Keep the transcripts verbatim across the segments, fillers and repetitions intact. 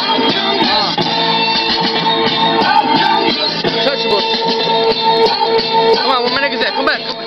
Untouchablez. Come on, where my niggas at? Come back. Come back.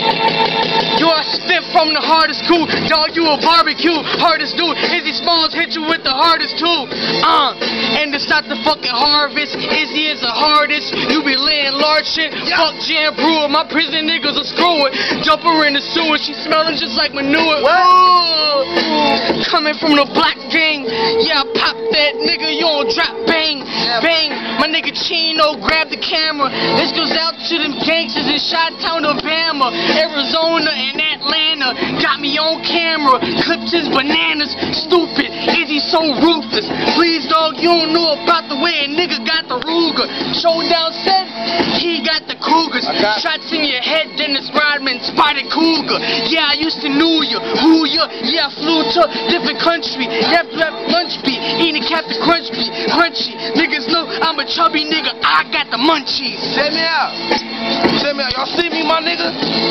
You are spit from the hardest coup. Dog, you a barbecue. Hardest dude. Izzy Smalls hit you with the hardest tool. Uh, and it's not the fucking harvest. Izzy is the hardest. You be laying large shit. Yeah. Fuck Jan Brewer. My prison niggas are screwing. Dump her in the sewer. She smelling just like manure. Whoa. Coming from the black gang. Yeah, I pop that nigga. You don't drop bang. Yeah. Bang. My nigga Chino grab the camera. This goes out to them gangsters in Chi-Town, Alabama, Arizona, and Atlanta. Got me on camera. Clipped his bananas. Stupid. Izzy so ruthless. Please, dog, you don't know about the way a nigga got the Ruger. Showdown said he got the Cougars. Got Shots in your head, Dennis Rodman, spotted Cougar. Yeah, I used to know you. Who you? Yeah, I flew to a different country. Yep, yep, lunch beat. Eating Captain Crunch beat. Crunchy. Niggas know I'm a chubby nigga. I got the munchies. Check me out. Check me out. Y'all see me, my nigga?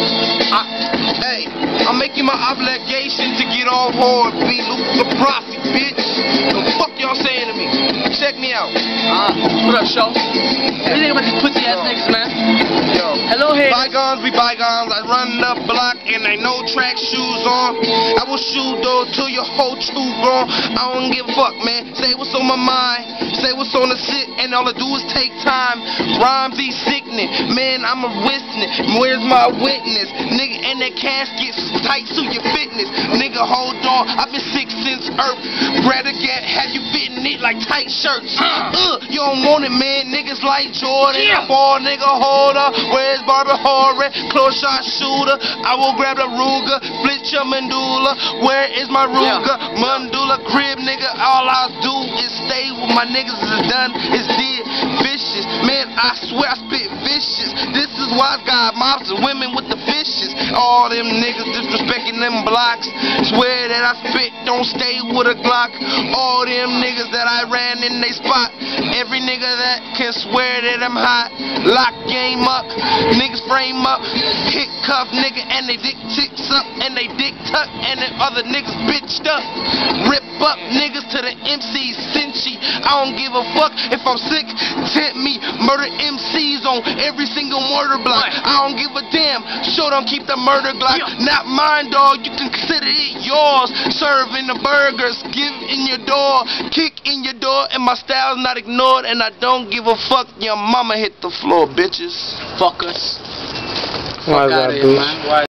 I, hey, I'm making my obligation to get on board. Be the profit, bitch. The fuck y'all saying to me? Check me out. Uh, what up, show? What do you think about these pussy ass niggas, man? Yo. Hello, haters. Bygones be bygones. I run the block and ain't no track shoes on. I will shoot though till your whole truth gone. I don't give a fuck, man. Say what's on my mind. Say what's on the sit, and all I do is take time. Rhymes be sickening. Man, I'm a witness. Where's my witness? Nigga, and that casket tight to your fitness. Nigga, hold on. I've been sick since Earth. Rather get have you fitting it like tight shirts. Uh, you don't want it, man. Niggas like Jordan. Yeah. Ball nigga holder. Where's Barbie Horror? Close shot shooter. I will grab the Ruger. Split your mandula. Where is my Ruger? Yeah. Mandula crib, nigga. All I do is stay with my niggas. Is done. Is dead. Vicious. Man, I swear I spit vicious. This is why I got mobs and women with the fishes. All them niggas disrespecting them blocks. Swear that I spit, don't stay with a Glock. All them niggas that I ran in they spot. Every nigga that can swear that I'm hot. Lock game up. Niggas frame up. Hit cuff nigga and they dick ticks up. And they dick tuck. And then other niggas bitched up. Rip up niggas to the M Cs. Cinchy. I don't give a fuck if I'm sick. Tempt me. Murder M Cs on every single murder block. I don't give a damn. Sure don't keep the murder Glock. Not mine, dog. You can consider it yours. Serving the burgers. Give in your door. Kick in your door. And my style's not ignored. And I don't give a fuck. Your mama hit the floor, bitches. Fuckers. Why Fuck out of here, man. Why